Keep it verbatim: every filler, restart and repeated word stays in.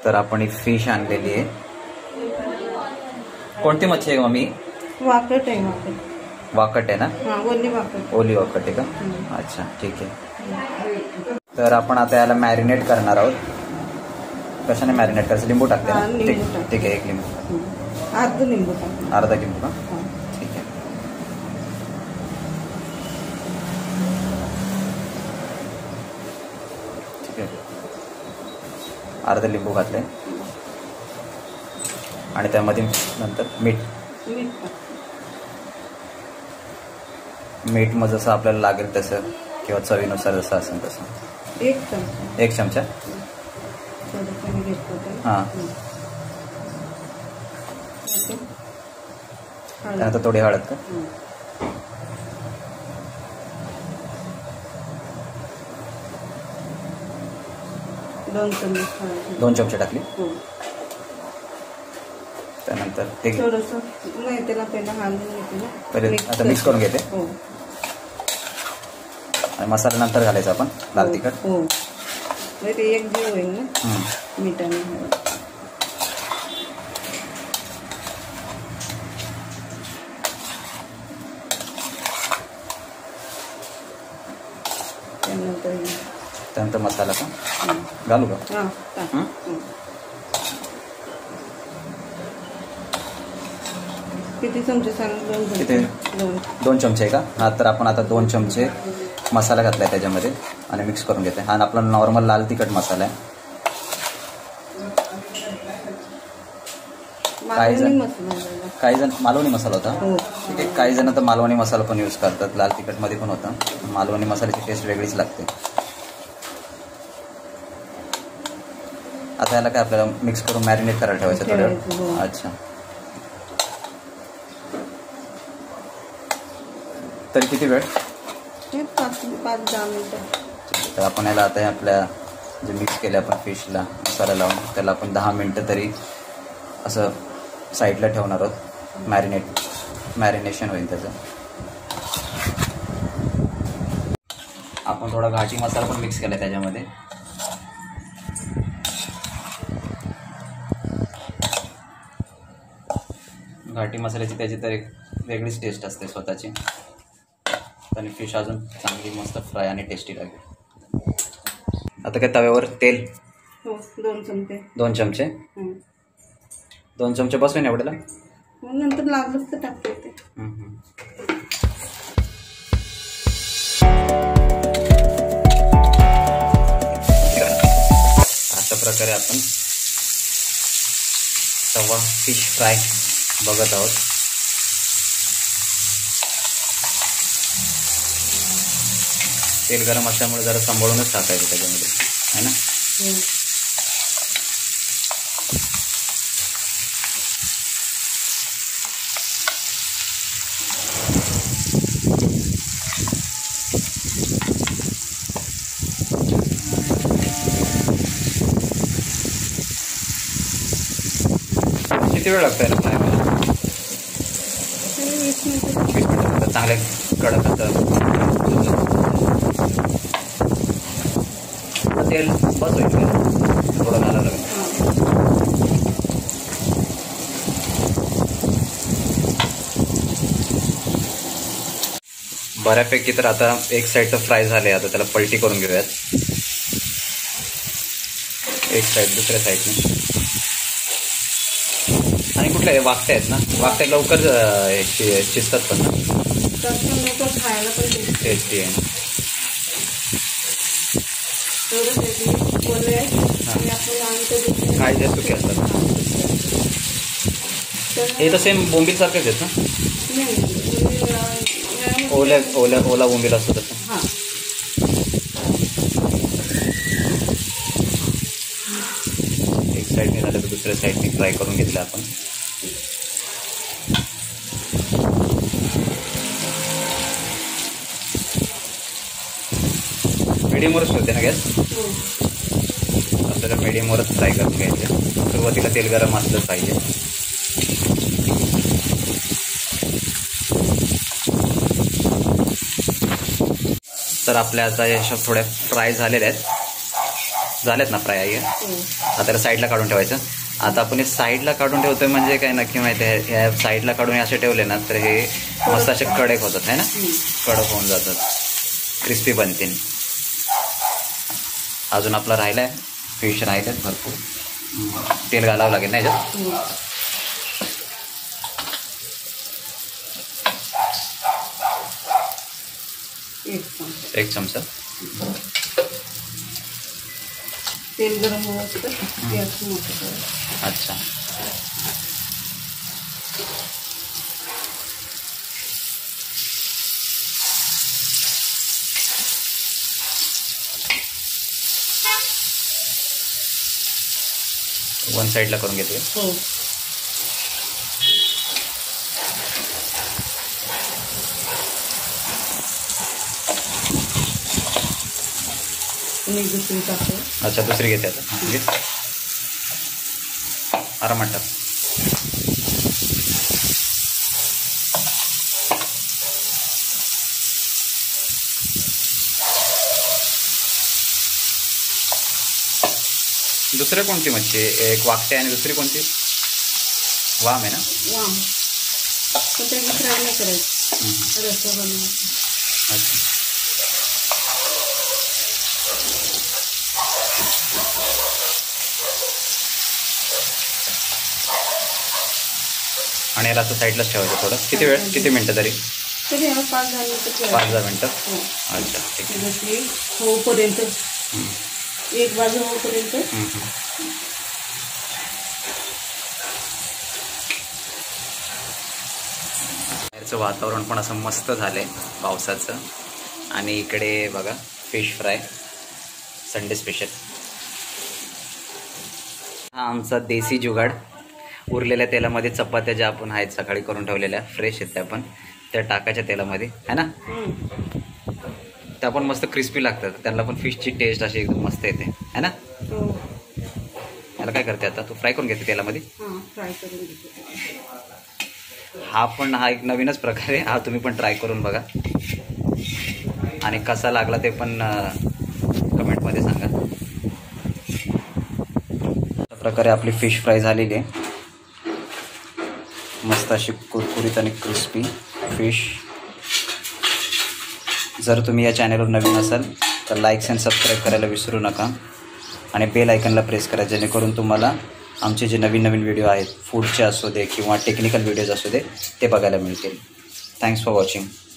तर आपण एक फिश आणलेली आहे. कोणती मच्छी आहे मम्मी? वाकट आहे. वाकट वाकट आहे ना? हां, ओली वाकट. ओली वाकट आहे का? अच्छा, ठीक आहे. तर आपण आता याला मॅरिनेट करणार आहोत. कशाने मॅरिनेट करायचं? लिंबू टाकते ना? ठीक ठीक आहे, एक लिंबू. अर्धा लिंबू टाक. अर्धा लिंबू का? ठीक आहे. ठीक आहे, अर्धा लिंबू घातले आणि त्यामध्ये नंतर मीठ. मीठ मग जसं आपल्याला लागेल तसं किंवा चवीनुसार जसं असेल तसं. एक चमचा. एक चमचा. हां. त्यानंतर थोडी हळद का? दोन चमचे. दोन चमचे टाकली. त्यानंतर ते थोडंसं नाही, त्याला पहिला हलवून घेते ना. पहिले आता मिक्स करून घेते. हो. आणि मसाला नंतर घालायचा आपण, लाल तिखट. हो, ते एक जीव होईल ना मिठाने. त्यानंतर त्यानंतर मसाला का घालू का? हां. किती चमचे सांग? किती? दोन चमचे आहे का? हा, तर आपण आता दोन चमचे मसाला घातला आहे त्याच्यामध्ये आणि मिक्स करून घेते. हा आपला नॉर्मल लाल तिखट मसाला आहे. काही जण काही जण मालवणी मसाला होता. ठीक आहे. काही जण तर मालवणी मसाला पण यूज करतात. लाल तिखटमध्ये पण होता. मालवणी मसाल्याची टेस्ट वेगळीच लागते. आता याला काय आपल्याला मिक्स करून मॅरिनेट करायला ठेवायचं थोडं. अच्छा. तरी किती वेळ? पाच पाच दहा मिनिटं. तर आपण याला आता आपल्या जे मिक्स केलं आपण फिशला मसाला लावून त्याला आपण दहा मिनटं तरी असं साईडला ठेवणार आहोत. मॅरिनेट मॅरिनेशन होईल त्याचं. आपण थोडा घाटी मसाला पण मिक्स केला त्याच्यामध्ये. घाटी मसाल्याची त्याची तर एक वेगळीच टेस्ट असते स्वतःची. आणि फिश अजून चांगली मस्त फ्राय आणि टेस्टी लागेल. आता काय तव्यावर तेल. हो, दोन चमचे. दोन चमचे. दोन चमचे बसून एवढ्याला नंतर लागलंच तर टाकते ते. अशा प्रकारे आपण तवा फिश फ्राय बघत आहोत. तेल गरम असल्यामुळे जरा सांभाळूनच टाकायचं त्याच्यामध्ये, है ना? किती वेळ लागतो याला फ्राय व्हायला? वीस मिनिटं. वीस मिनिटं चांगले कडक आता तेल बस होईल थोडं घालायला लागेल. बऱ्यापैकी तर आता एक साईड तर फ्राय झाले. आता त्याला पलटी करून घेऊयात. एक साईड दुसऱ्या साईडने. आणि कुठल्या वागते आहेत ना? वागते लवकर शिजतात पण ना. खायला पण टेस्टी आहे. काय जे सुके असतात हे तर सेम बोंबील सारखेच आहेत ना? ओल्या ओल्या ओला बोंबील असतो तसं. एक साईडने झालं तर दुसऱ्या साईडने फ्राय करून घेतलं आपण. मीडियमवरच ठेवते ना गॅस? आपल्याला मीडियमवरच फ्राय करून घ्यायचे. सुरुवातीला तेल गरम असलं पाहिजे. तर आपल्या आता या अशा थोड्या फ्राय झालेल्या आहेत. झालेत ना फ्राय आहे. हो. आता त्याला साईडला काढून ठेवायचं. आता आपण हे साईडला काढून ठेवतोय म्हणजे काय नक्की माहिती आहे, ह्या साईडला काढून असे ठेवले ना तर हे मस्त असे कडक होतात है ना, कडक होऊन जातात, क्रिस्पी बनतील. अजून आपला राहिला आहे फिश, राहिलेत भरपूर. तेल घालावं लागेल ना ह्याच्यात. एक चमचा तेल गरम होतं. अच्छा. वन साईडला करून घेते. हो. मी दुसरी टाकते. अच्छा, दुसरी घेते आता. घे आरामात टाक. दुसरी कोणती मच्छी? एक वाकटे आणि दुसरी कोणती? वाम आहे ना? वाम. पण त्याची फ्राय नाही करायची, रस्सा बनवायचा. अच्छा. आणि याला आता साईडलाच ठेवायचं थोडं. किती वेळ, किती मिनटं तरी? तरी याला पाच दहा मिनटं. पाच दहा मिनटं. हो. अच्छा, ठीक आहे. जशी होईपर्यंत, एक बाजू होईपर्यंत. बाहेरचं वातावरण पण असं मस्त झालंय पावसाचं. आणि इकडे बघा फिश फ्राय संडे स्पेशल. हा आमचा देसी जुगाड. उरलेल्या तेलामध्ये चपात्या ज्या आपण आहेत सकाळी करून ठेवलेल्या फ्रेश आहेत त्या पण त्या टाकायच्या तेलामध्ये है ना. त्या पण मस्त क्रिस्पी लागतात. त्यांना पण फिशची टेस्ट अशी एकदम मस्त येते है ना. याला काय करते आता तू? फ्राय करून घेते तेलामध्ये. फ्राय करून घेते. हा पण हा एक नवीनच प्रकार आहे. हा तुम्ही पण ट्राय करून बघा आणि कसा लागला ते पण कमेंटमध्ये सांगा. अशा प्रकारे आपली फिश फ्राय झालेली आहे. मस्त अशी कुरकुरीत आणि क्रिस्पी फिश. जर तुम्ही या चॅनलवर नवीन असाल तर लाईक्स अँड सबस्क्राईब करायला विसरू नका आणि बेल आयकनला प्रेस करा, जेणेकरून तुम्हाला आमचे जे नवीन नवीन व्हिडिओ आहेत फूडचे असू दे किंवा टेक्निकल व्हिडिओज असू दे ते बघायला मिळतील. Thanks for watching.